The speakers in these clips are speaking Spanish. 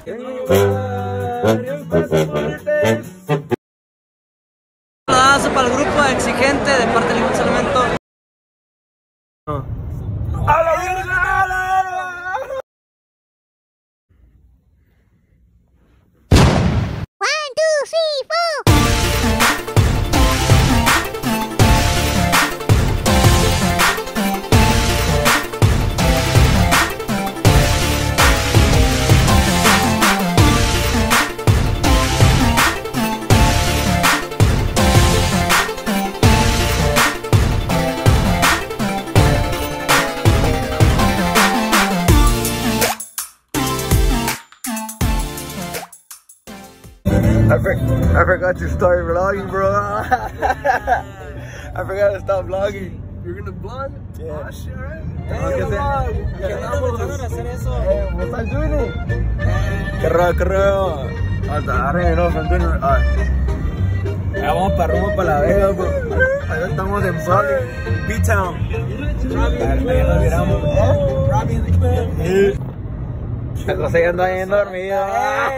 Abrazo para el grupo exigente de parte del Elemento. ¡A la verga! I forgot to start vlogging, bro. I forgot to stop vlogging. You're gonna vlog? Yeah. Oh, shit, right? What's I'm doing it? Carreo. Ya vamos para rumbo para la Vega, bro. Allá estamos en B-Town. La cosa ya anda bien dormida.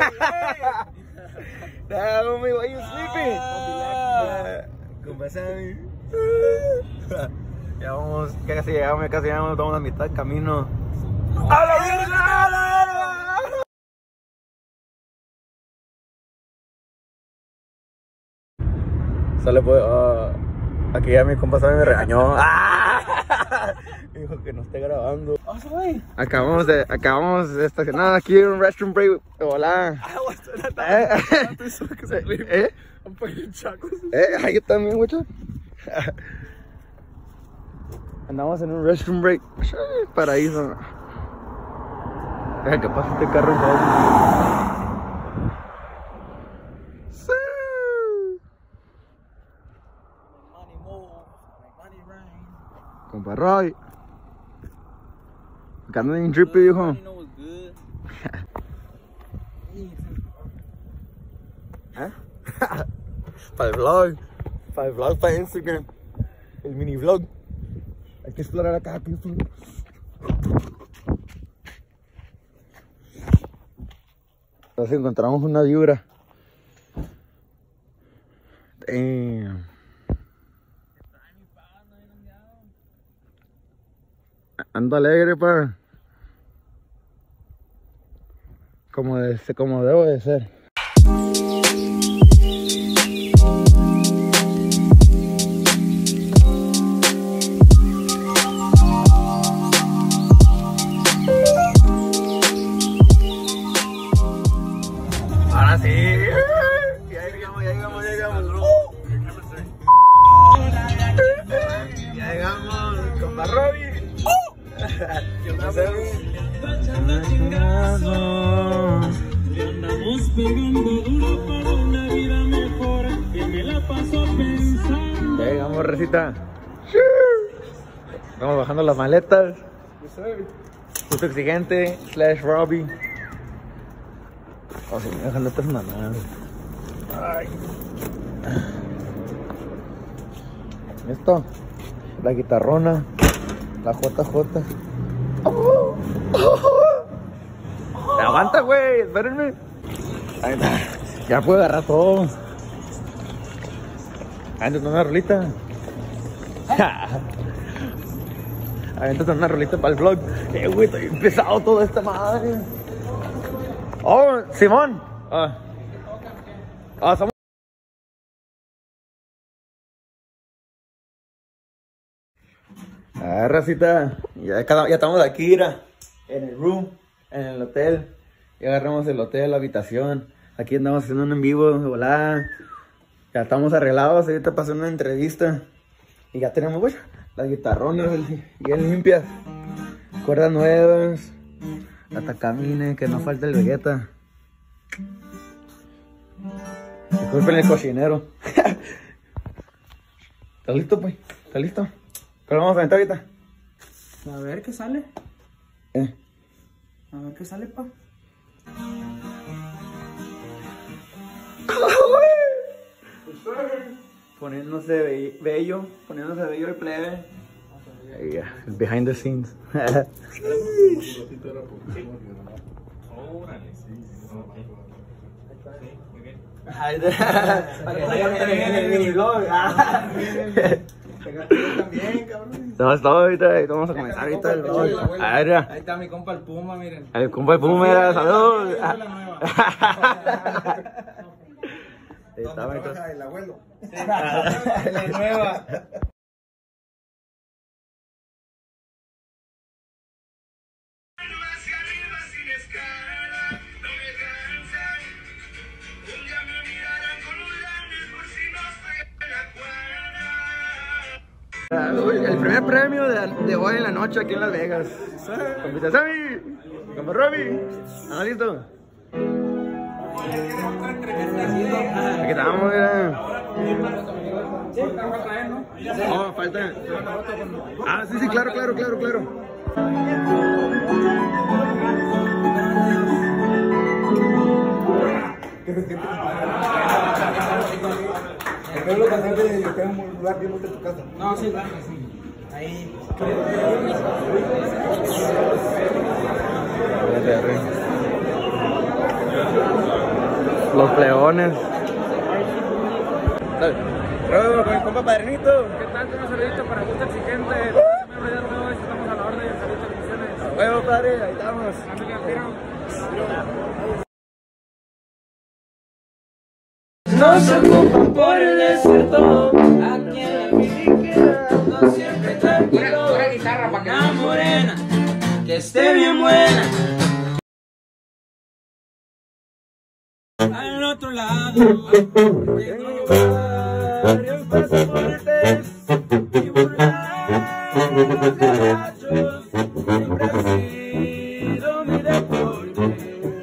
Homie, why you sleeping? Compa Sammy. Ya vamos, casi llegamos, estamos a mitad del camino. ¡A la verga! Sale pues, aquí ya mi compa Sammy me regañó. Dijo que no esté grabando. Acabamos de estacionar aquí en un restroom break. Hola. Yo también, mucho. Andamos en un restroom break. Paraíso. Deja que pase este carro en todo. Compa Roy. Acá andan en trippy, hijo. Para el vlog, para Instagram. El mini vlog. Hay que explorar acá, people. Entonces encontramos una vibra. Damn. Ando alegre, pa. Como debo de ser. Ahora sí. Ya llegamos. Ya llegamos, compa Robbie. Andamos pegando duro para una vida mejor que me la paso pensando. Ya llegamos, recita. Vamos bajando las maletas. Justo exigente / Robbie. Oh, si me dejan estas mamadas. Ay. Esto, la guitarrona, la JJ. Aguanta, güey, espérenme. Ahí está. Ya puedo agarrar todo. Avéntate una rolita. Avéntate una rolita para el vlog. Güey, estoy pesado toda esta madre. Oh, Simón. Somos... Racita, ya estamos aquí, mira, en el room, en el hotel. Ya agarramos el hotel, la habitación. Aquí andamos haciendo un en vivo de volada. Ya estamos arreglados, ahorita pasó una entrevista. Y ya tenemos, pues, las guitarronas bien limpias. Cuerdas nuevas. La tacamine, que no falta el Vegeta. Disculpen el cocinero. ¿Estás listo, pues? ¿Estás listo? ¿Qué lo vamos a aventar ahorita? A ver qué sale. A ver qué sale, pa. Poniéndose bello el plebe. Yeah, behind the scenes. Ay, para que salgan en el mini vlog. También, cabrón. No, está ahorita, vamos a comenzar ahorita el vlog. A ver, Ahí está mi compa el Puma, miren. el compa de Puma, mira, salud. Esa es la nueva. Está ahorita. El abuelo. La nueva. El primer premio de hoy en la noche aquí en Las Vegas. Compita Sammy, compa Robbie. ¿Están listos? Aquí estamos, mira. No, falta. Ah, sí, claro. Espero lo que hacer de que tenga un lugar bien de tu casa. No, sí, claro, sí. Ahí. Los pleones. Con el compa Padrinito. ¿Qué tal? Un saludito para gusto exigente. Estamos a la orden de salir de Bueno, padre, ahí estamos. No se ocupan por el desierto, aquí en la miliquera, no siempre tranquilo. Una guitarra para que una morena, que esté bien buena. Al otro lado, tengo varios pasaportes y burlados gachos, siempre ha sido mi deporte.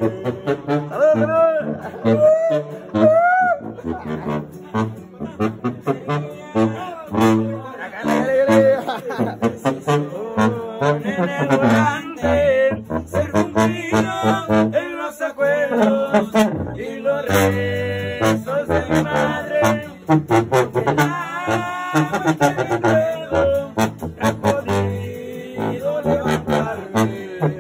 Ser cumplido en los acuerdos y los rezos de mi madre. Ha podido levantarme.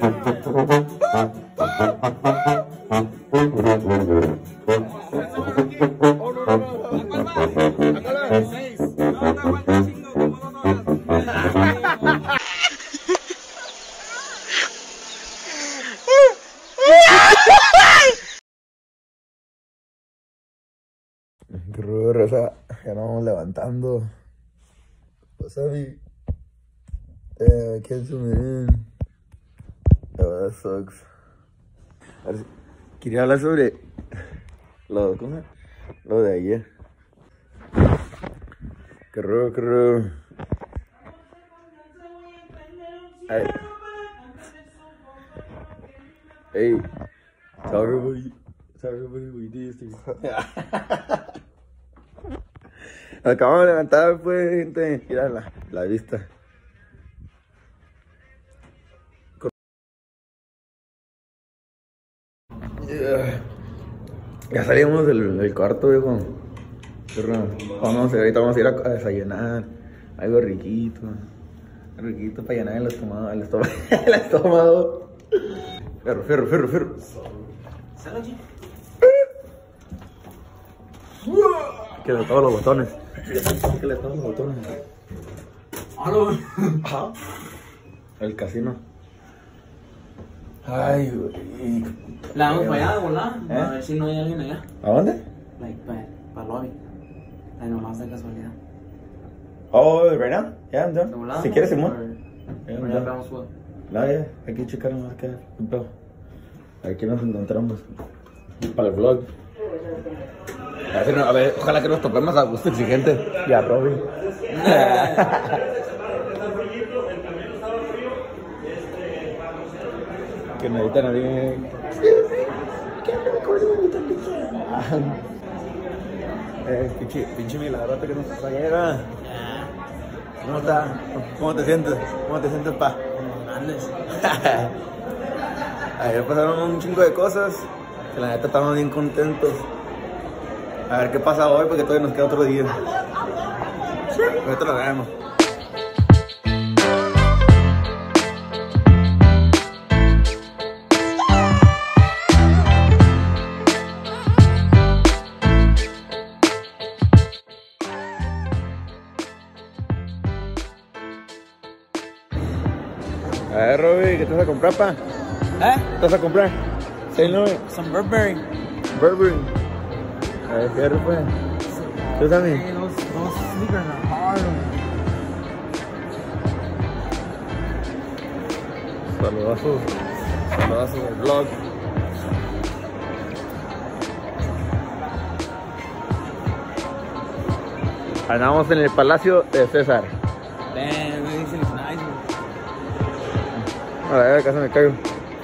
Qué rudo, raza. Ya nos vamos levantando. Pues a mí. Can't zoom in. Oh, that sucks. A ver, quería hablar sobre ¿cómo es? Lo de ayer. Qué rudo. Ay. Hey, tell everybody we did this. Acabamos de levantar, pues, gente. Mira la vista. Ya salimos del cuarto, viejo. Ahorita vamos a ir a desayunar. Algo riquito. Riquito para llenar el estómago. El estómago. Ferro. Que le todos los botones. El casino. Ay, güey. La vamos para allá, ¿verdad? A ver si no hay alguien allá. ¿A dónde? Like, para el lobby. Ay, nomás de casualidad. Oh, right now? Yeah, I'm ¿De done. volada? Si quieres, Simón. Ya vamos, güey. No, ya, hay que checar más que un pedo. Aquí nos encontramos. Para el vlog. A ver, ojalá que nos topemos a gusto exigente. Y a Robin. Que necesita nadie. Pinche milagrote que nos trajera. ¿Cómo está? ¿Cómo te sientes? Pa? Andes. Ayer pasaron un chingo de cosas. Que la neta estamos bien contentos. A ver qué pasa hoy porque todavía nos queda otro día. Ahorita lo vemos. A ver, Robbie, ¿qué te vas a comprar, pa? ¿Qué vas a comprar? Say no. Some Burberry. Burberry. A ver, ¿qué pues? ¿Tú también? Hey, those sneakers are hard. Saludazos del vlog. Andamos en el Palacio de César. Damn, this looks nice. A ver, casi me caigo.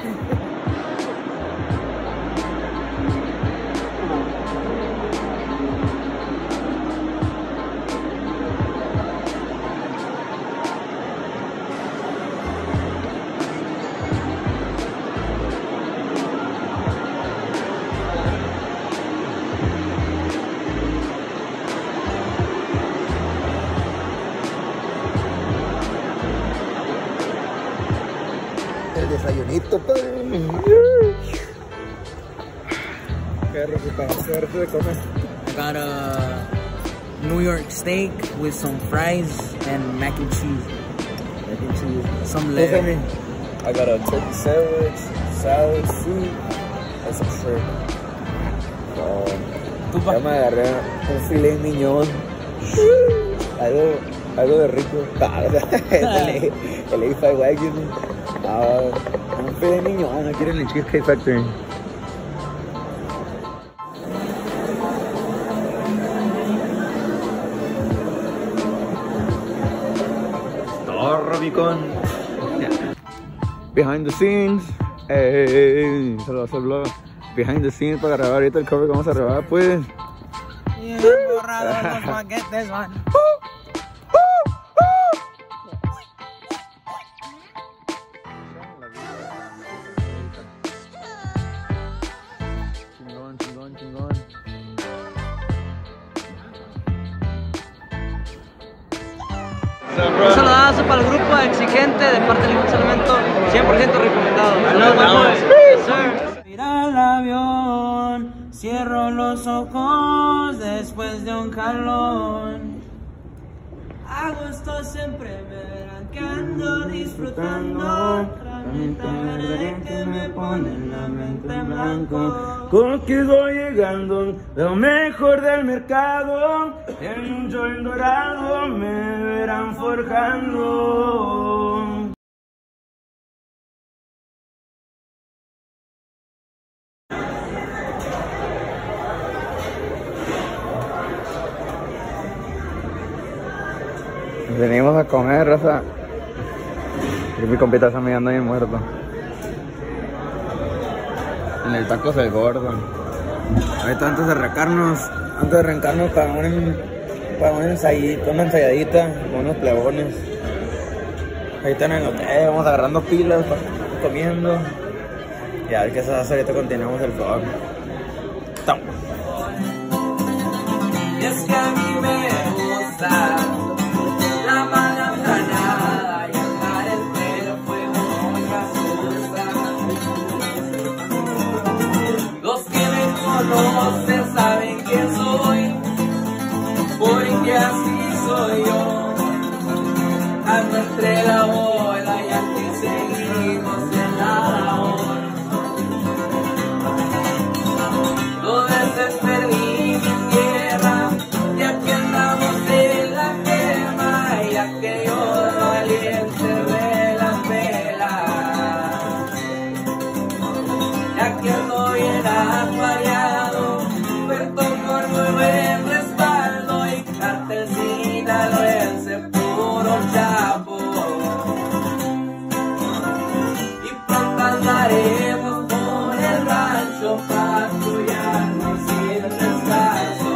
El desayunito, padre. Qué rico, suerte de comer. I got a New York steak with some fries and mac and cheese. Mac and cheese. Some lettuce. I got a turkey sandwich, salad, soup, and some shrimp. Ya me agarré un filet mignon. Algo de rico. El A5 Wagon. Un filet mignon aquí en el Cheesecake Factory. Robicon. Behind the scenes. Saludos al vlog. Behind the scenes para grabar ahorita el cover que vamos a grabar, pues. Yeah, borrador, don't forget this one. Chingón. Un saludazo para el grupo exigente de parte del Elemento, 100% recomendado. Nos vemos. Mira el avión, cierro los ojos después de un jalón. Agosto siempre me verán que ando disfrutando. Ramita verde que me pone la mente en blanco. Contigo llegando, lo mejor del mercado. En un joint dorado me verán forjando. Venimos a comer, raza. Y mi compita está mirando ahí muerto. En el taco del gordo. Ahorita antes de arrancarnos para un ensayito, una ensayadita con unos plebones. Ahorita en el hotel vamos agarrando pilas, comiendo. Y a ver qué se hace, ahorita continuamos el vlog. Estamos. Y es que a mí me gusta la mala granada y andar el pelo fuego me asusta. Los que me conocen saben quién soy, porque así soy yo. Ando entre la bola y aquí seguimos en la labor. No desperdí mi tierra y aquí andamos en la quema y aquellos valientes de las velas. Y aquí ando bien apareado, cuento con muy buen respaldo y cartel sinaloense puro chapo. Y pronto andaremos por el rancho patrullando sin descanso.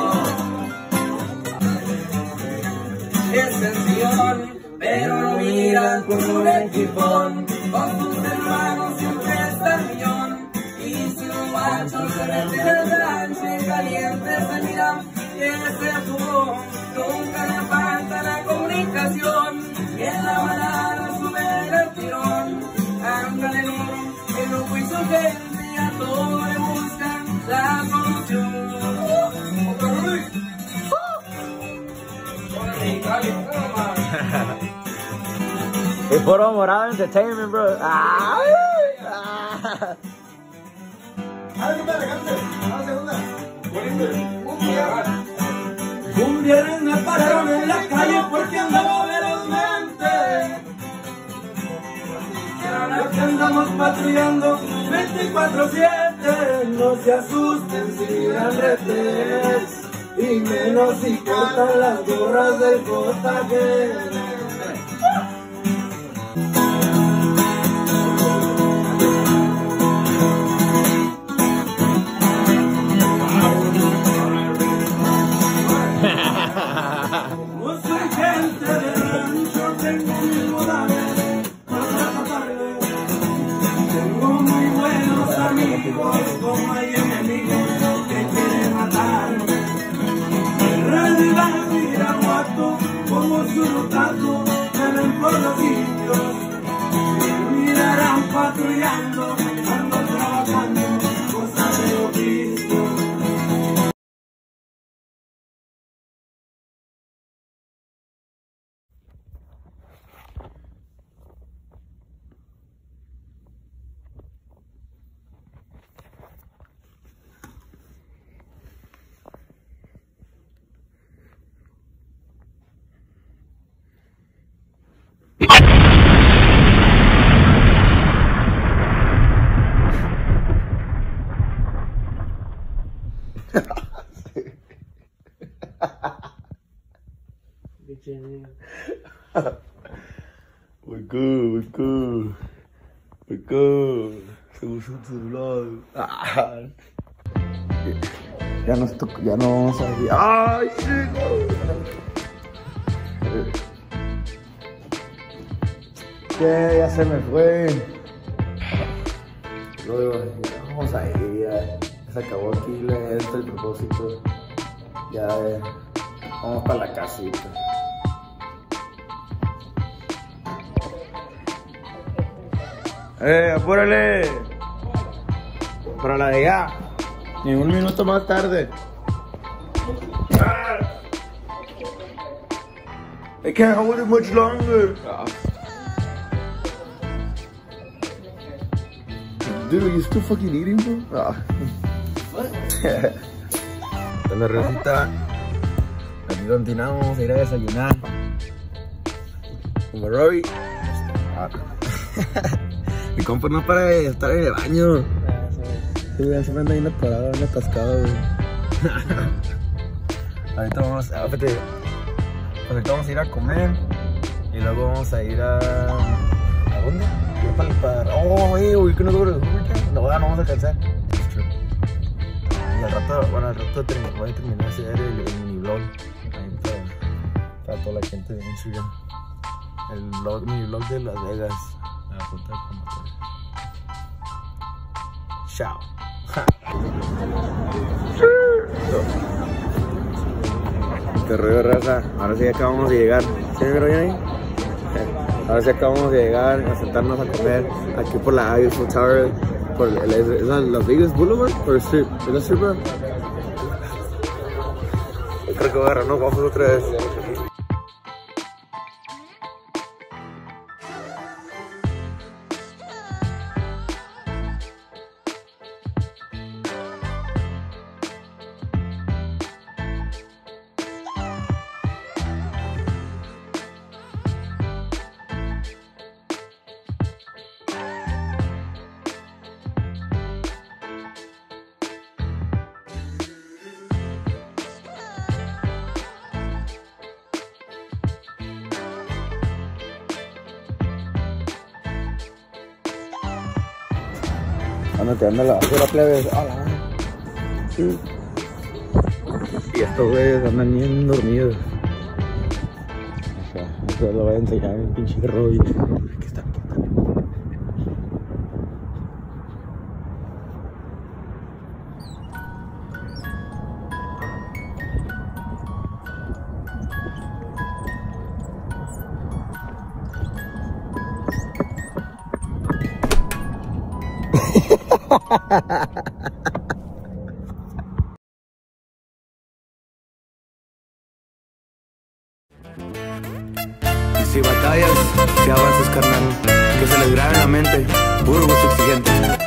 Extensión, pero no miran con un equipón, con sus hermanos siempre está el millón. Y si los machos se meten en el rancho caliente se miran y ese fugón nunca le falta la comunicación. Y en la manada sube el tirón, ándale duro, el grupo y su gente a todo le buscan la solución. El Foro Morado Entertainment, bro. ¡Ay! ¡Ah! Un viernes me pararon en la calle porque andaba velozmente. Ahora que andamos patrullando 24/7, no se asusten si miran retes, y menos si cortan las gorras del potaje. No soy gente de rancho, tengo mis modales para matarle. Tengo muy buenos amigos, como hay enemigos que quieren matarme. En realidad mira guato, como su rotazo, me ven por los sitios. Me mirarán patrullando, ando trabajando, cosas de oficio. We're good. Se usó tu vlog. Ya no vamos a ir. ¡Ay, chico! ¿Qué? Ya se me fue. Luego, ya vamos a ir. Ya se acabó aquí el propósito. Ya vamos para la casita. ¡Apúrale! Para la de ya. Ni un minuto más tarde. I can't hold it much longer. Dude, you still fucking eating, bro? La receta. Aquí continuamos a ir a desayunar. Como Robbie. Mi compa no para de estar en el baño. Sí, ya se me anda bien atorado, bien atascado, güey. Ahorita vamos a ir a comer. Y luego vamos a ir a... ¿A dónde? Oh, güey, que no dura. No vamos a alcanzar. Y al rato, voy a terminar de hacer el mini vlog. Ahí para toda la gente de Instagram. El mini vlog de Las Vegas. La junta de promotores. Chao. Qué rollo, raza. Ahora sí acabamos de llegar. ¿Sí me vieron ahí? Ahora sí acabamos de llegar a sentarnos a comer aquí por la Eiffel Tower. Por ¿es Las Vegas Boulevard? ¿O Strip? ¿Es la Strip? Yo creo que voy a agarrar unos waffles otra vez. Ando tirando la basura, plebes. ¡Hola! Y estos güeyes andan bien dormidos. O sea, esto lo voy a enseñar en pinche rollo. Aquí está. Si batallas, si avances, carnal. Que se les grabe en la mente, puro gusto exigente.